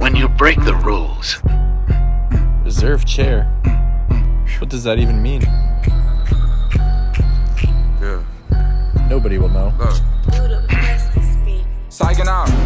when you break the rules. Reserve chair? What does that even mean? Yeah. Nobody will know. Psyching out.